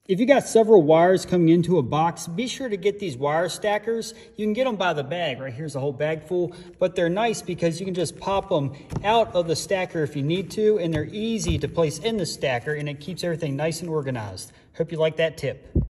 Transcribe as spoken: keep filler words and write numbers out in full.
If you got several wires coming into a box, be sure to get these wire stackers. You can get them by the bag. Right here's a whole bag full, but they're nice because you can just pop them out of the stacker if you need to, and they're easy to place in the stacker, and it keeps everything nice and organized. Hope you like that tip.